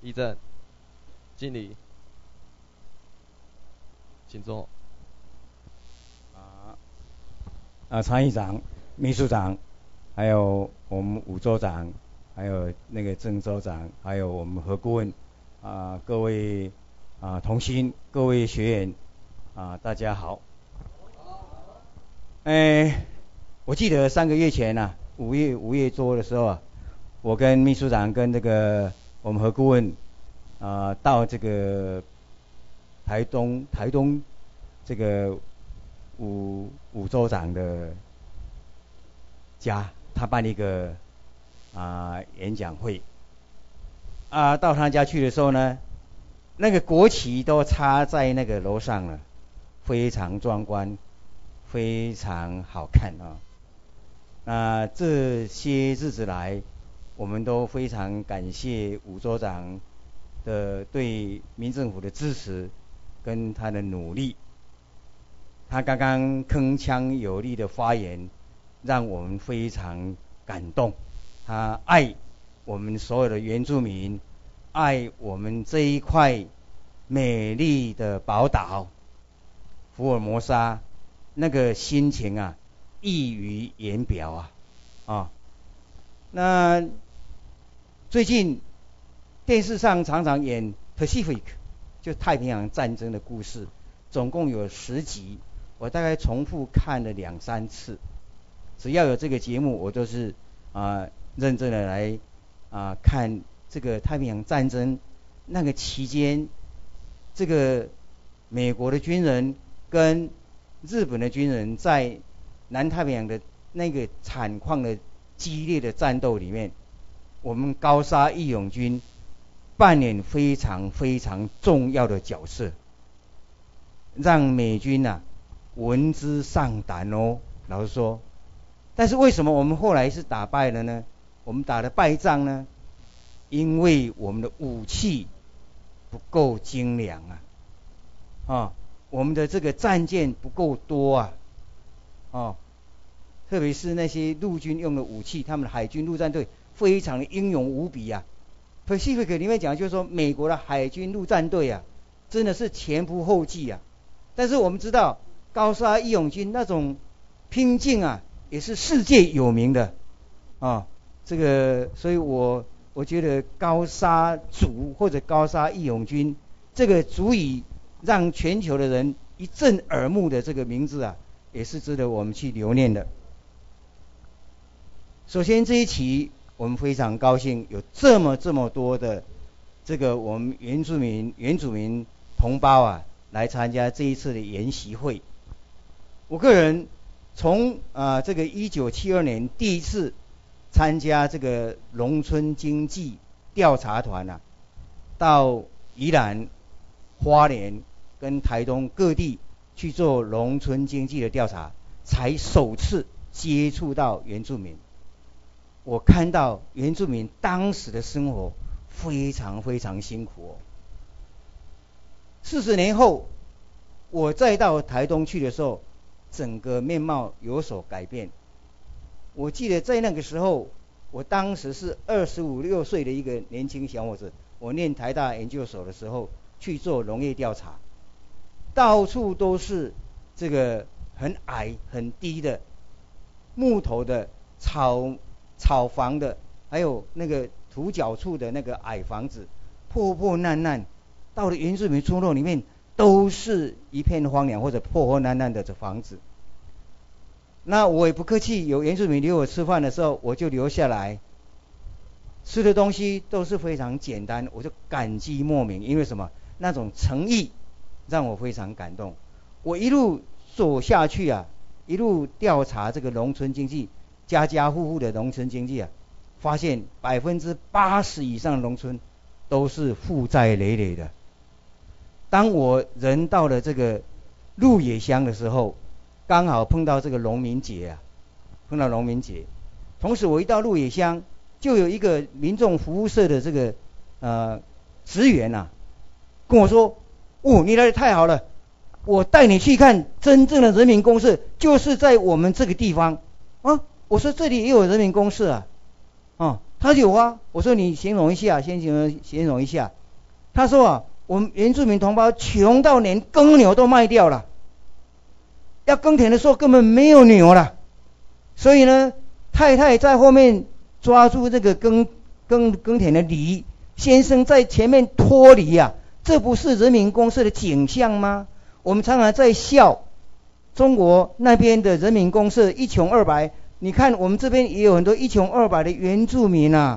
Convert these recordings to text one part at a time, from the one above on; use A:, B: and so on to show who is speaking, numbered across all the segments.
A: 议政、经理，请坐。
B: 参议长、秘书长，还有我们武州长，还有那个郑州长，还有我们何顾问，各位同心，各位学员，大家好。我记得3个月前5月多的时候我跟秘书长跟这个我们何顾问到这个台东这个武州长的家，他办了一个演讲会到他家去的时候呢，那个国旗都插在那个楼上了，非常壮观，非常好看这些日子来，我们都非常感谢武州长的对民政府的支持跟他的努力。他刚刚铿锵有力的发言，让我们非常感动。他爱我们所有的原住民，爱我们这一块美丽的宝岛福尔摩沙，那个心情溢于言表那最近电视上常常演 Pacific， 就太平洋战争的故事，总共有10集。我大概重复看了2-3次，只要有这个节目，我都是认真的来看这个太平洋战争那个期间，这个美国的军人跟日本的军人在南太平洋的那个惨况的激烈的战斗里面，我们高沙义勇军扮演非常非常重要的角色，让美军闻之丧胆老实说。但是为什么我们后来是打败了呢？我们打了败仗呢？因为我们的武器不够精良我们的这个战舰不够多特别是那些陆军用的武器，他们的海军陆战队非常的英勇无比Pacific 里面讲就是说，美国的海军陆战队真的是前仆后继但是我们知道高沙义勇军那种拼劲也是世界有名的这个，所以我觉得高沙族或者高沙义勇军这个足以让全球的人一震耳目的这个名字也是值得我们去留念的。首先这一期我们非常高兴有这么多的这个我们原住民同胞来参加这一次的研习会。我个人从这个1972年第一次参加这个农村经济调查团到宜兰、花莲跟台东各地去做农村经济的调查，才首次接触到原住民。我看到原住民当时的生活非常非常辛苦40年后我再到台东去的时候，整个面貌有所改变。我记得在那个时候，我当时是25、26岁的一个年轻小伙子，我念台大研究所的时候去做农业调查，到处都是这个很矮很低的木头的草房的，还有那个土脚处的那个矮房子，破破烂烂。到了原住民村落里面，都是一片荒凉或者破破烂烂的这房子。那我也不客气，有原住民留我吃饭的时候，我就留下来。吃的东西都是非常简单，我就感激莫名。因为什么？那种诚意让我非常感动。我一路走下去一路调查这个农村经济，家家户户的农村经济发现80%以上的农村都是负债累累的。当我人到了这个鹿野乡的时候，刚好碰到这个农民节同时我一到鹿野乡，就有一个民众服务社的这个职员跟我说，你来得太好了，我带你去看真正的人民公社，就是在我们这个地方我说这里也有人民公社他说有啊，我说你形容一下，先形容一下。他说啊，我们原住民同胞穷到连耕牛都卖掉了，要耕田的时候根本没有牛了，所以呢，太太在后面抓住这个耕田的犁，先生在前面拖犁啊，这不是人民公社的景象吗？我们常常在笑中国那边的人民公社一穷二白，你看我们这边也有很多一穷二白的原住民啊。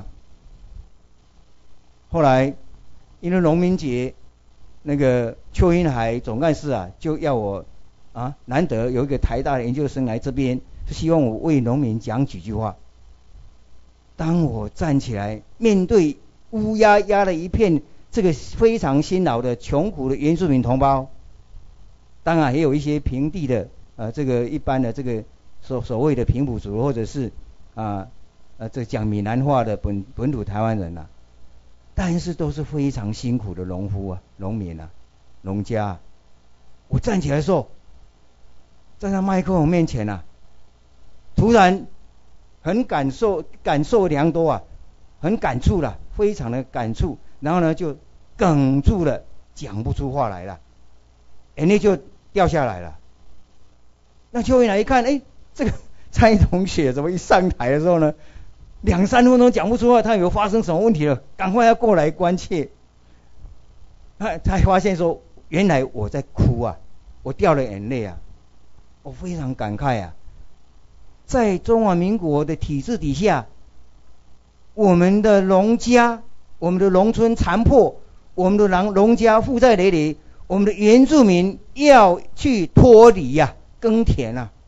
B: 后来因为农民节，那个邱英海总干事啊，就要我啊，难得有一个台大的研究生来这边，就希望我为农民讲几句话。当我站起来面对乌压压的一片这个非常辛劳的穷苦的原住民同胞，当然也有一些平地的这个一般的这个所谓的平埔族，或者是这讲闽南话的本土台湾人啊，但是都是非常辛苦的农夫啊、农民啊、农家啊。我站起来的时候，站在麦克风面前啊，突然很感受良多啊，很感触了，非常的感触，然后呢就哽住了，讲不出话来了，眼泪就掉下来了。那邱英来一看，这个蔡同学怎么一上台的时候呢，2-3分钟讲不出话，他以为发生什么问题了，赶快要过来关切。他才发现说，原来我在哭啊，我掉了眼泪啊，我非常感慨啊。在中华民国的体制底下，我们的农家，我们的农村残破，我们的农家负债累累，我们的原住民要去脱离啊，耕田啊。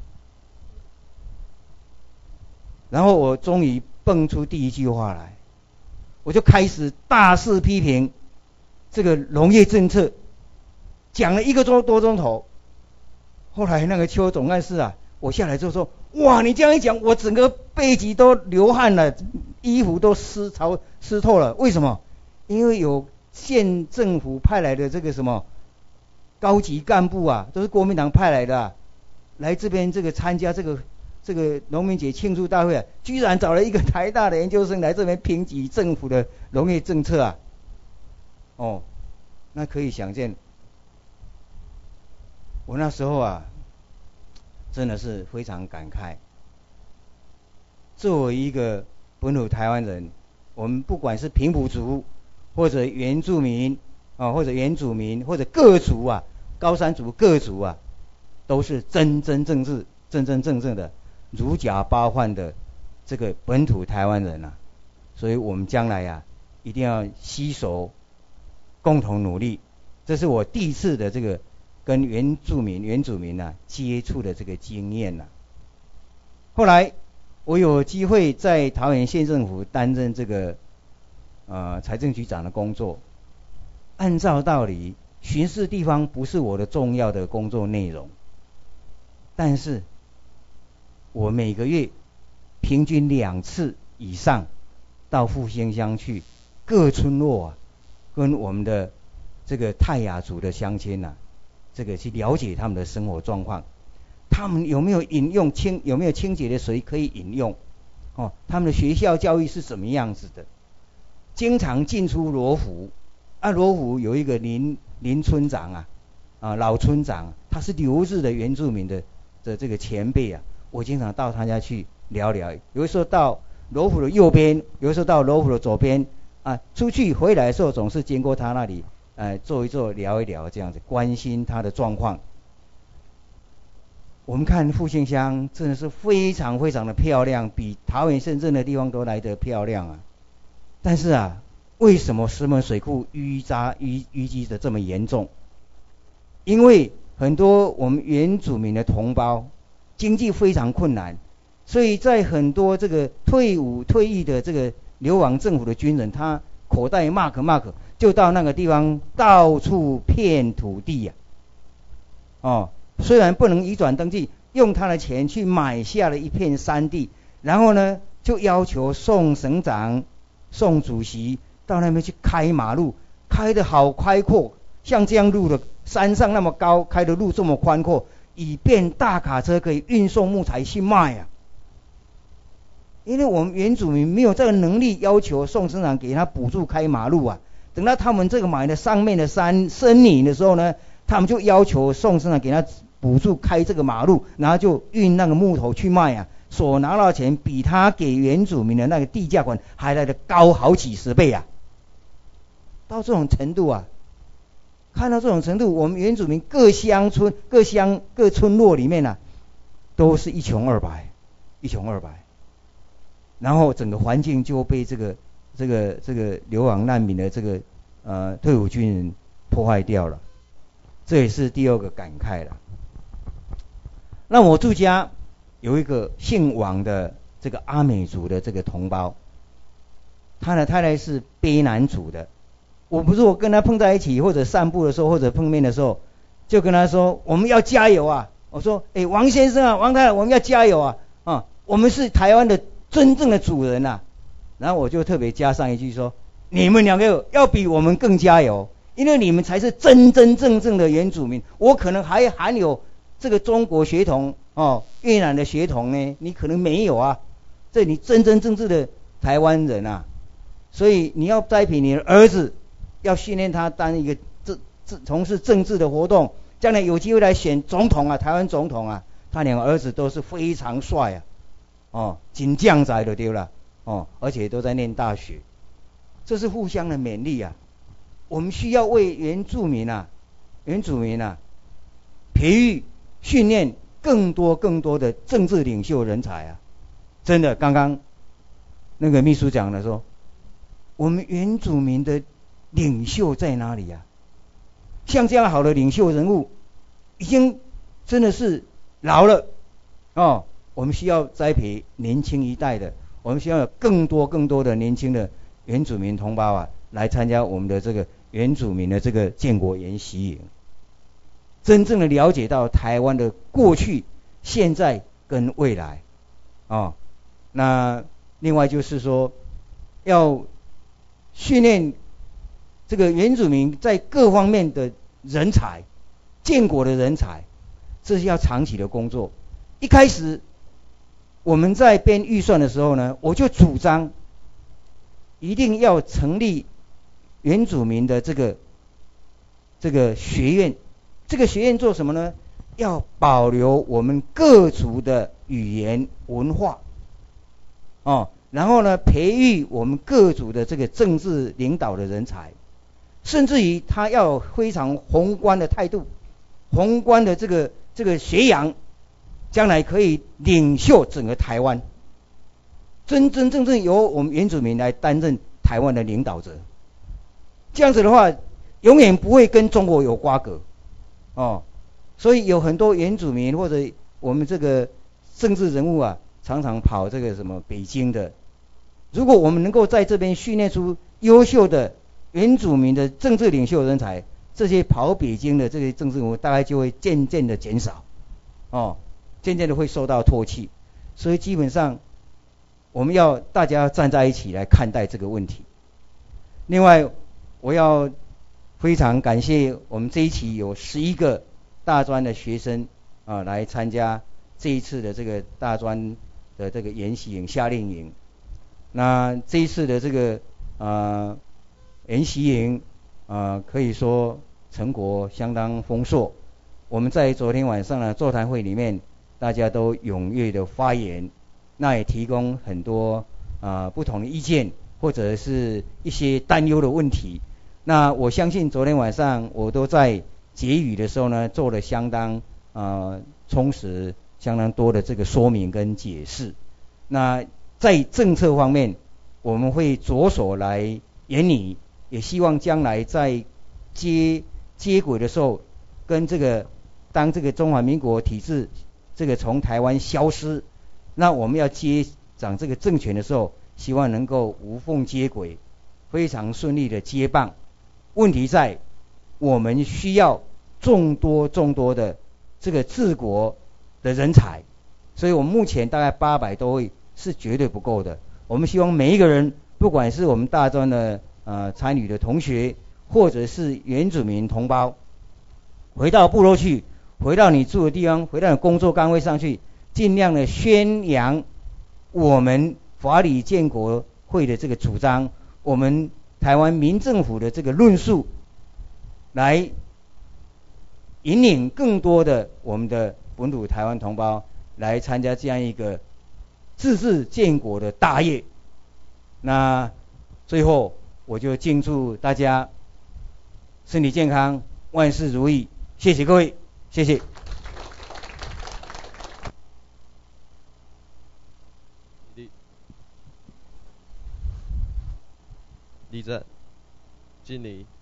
B: 然后我终于蹦出第一句话来，我就开始大肆批评这个农业政策，讲了1个多钟头。后来那个邱总干事啊，我下来之后说，哇，你这样一讲，我整个背脊都流汗了，衣服都湿透了。为什么？因为有县政府派来的这个什么高级干部啊，都是国民党派来的来这边这个参加这个农民节庆祝大会啊，居然找了一个台大的研究生来这边评级政府的农业政策啊。那可以想见，我那时候啊，真的是非常感慨。作为一个本土台湾人，我们不管是平埔族或者原住民或者原住民或者各族啊，高山族各族啊，都是真真正正的如假包换的这个本土台湾人啊。所以我们将来啊，一定要携手共同努力。这是我第一次的这个跟原住民啊接触的这个经验啊。后来我有机会在桃园县政府担任这个财政局长的工作。按照道理，巡视地方不是我的重要的工作内容，但是我每个月平均2次以上到复兴乡去各村落啊，跟我们的这个泰雅族的乡亲啊，这个去了解他们的生活状况，他们有没有有没有清洁的水可以饮用，他们的学校教育是什么样子的。经常进出罗浮罗浮有一个林村长老村长，他是留日的原住民的这个前辈啊，我经常到他家去聊聊，有的时候到罗浮的右边，有的时候到罗浮的左边出去回来的时候总是经过他那里坐一坐聊一聊，这样子关心他的状况。我们看复兴乡真的是非常非常的漂亮，比桃园县任何地方都来得漂亮啊。但是为什么石门水库淤积的这么严重？因为很多我们原住民的同胞经济非常困难，所以在很多这个退役的这个流亡政府的军人，他口袋 mark 就到那个地方到处骗土地虽然不能移转登记，用他的钱去买下了一片山地，然后呢就要求宋省长、宋主席到那边去开马路，开得好开阔，像这样路的山上那么高，开的路这么宽阔，以便大卡车可以运送木材去卖因为我们原住民没有这个能力要求宋省长给他补助开马路啊。等到他们这个买的上面的山森林的时候呢，他们就要求宋省长给他补助开这个马路，然后就运那个木头去卖啊，所拿到的钱比他给原住民的那个地价款还来得高好几十倍啊！到这种程度啊，看到这种程度，我们原住民各乡村、各村落里面啊，都是一穷二白，然后整个环境就被这个流亡难民的这个退伍军人破坏掉了，这也是第二个感慨了。那我住家有一个姓王的这个阿美族的这个同胞，他的太太是卑南族的。我跟他碰在一起，或者散步的时候，或者碰面的时候，就跟他说我们要加油啊！我说，王先生啊，王太太，我们要加油啊！我们是台湾的真正的主人啊！然后我就特别加上一句说，你们两个要比我们更加油，因为你们才是真真正正的原住民。我可能还含有这个中国血统越南的血统呢，你可能没有啊，这你真真正正的台湾人啊！所以你要栽培你的儿子，要训练他当一个从事政治的活动，将来有机会来选总统啊，台湾总统啊，他两个儿子都是非常帅啊，金将仔就对了而且都在念大学，这是互相的勉励啊。我们需要为原住民啊培育训练更多的政治领袖人才啊！真的，刚刚那个秘书讲的说，我们原住民的领袖在哪里啊？像这样好的领袖人物，已经真的是老了我们需要栽培年轻一代的，我们需要有更多的年轻的原住民同胞啊，来参加我们的这个原住民的这个建国研习营，真正的了解到台湾的过去、现在跟未来那另外就是说，要训练这个原住民在各方面的人才，建国的人才，这是要长期的工作。一开始我们在编预算的时候呢，我就主张一定要成立原住民的这个学院。这个学院做什么呢？要保留我们各族的语言文化然后呢，培育我们各族的这个政治领导的人才，甚至于他要有非常宏观的态度，宏观的这个学养，将来可以领袖整个台湾，真正由我们原住民来担任台湾的领导者。这样子的话，永远不会跟中国有瓜葛所以有很多原住民或者我们这个政治人物啊，常常跑这个什么北京的。如果我们能够在这边训练出优秀的原住民的政治领袖人才，这些跑北京的这些政治人物大概就会渐渐的减少渐渐的会受到唾弃。所以基本上我们要大家站在一起来看待这个问题。另外我要非常感谢我们这一期有11个大专的学生来参加这一次的这个大专的这个研习营、夏令营。那这一次的这个研习营可以说成果相当丰硕。我们在昨天晚上的座谈会里面，大家都踊跃的发言，那也提供很多不同的意见，或者是一些担忧的问题。那我相信昨天晚上我都在结语的时候呢，做了相当充实、相当多的这个说明跟解释。那在政策方面，我们会着手来研拟，也希望将来在接轨的时候，跟当这个中华民国体制这个从台湾消失，那我们要接掌这个政权的时候，希望能够无缝接轨，非常顺利的接棒。问题在我们需要众多的这个治国的人才，所以我们目前大概800多位是绝对不够的。我们希望每一个人，不管是我们大专的参与的同学，或者是原住民同胞，回到部落去，回到你住的地方，回到你工作岗位上去，尽量的宣扬我们法理建国会的这个主张，我们台湾民政府的这个论述，来引领更多的我们的本土台湾同胞来参加这样一个自治建国的大业。那最后我就敬祝大家身体健康，万事如意。谢谢各位，谢谢。
A: 立正，敬礼。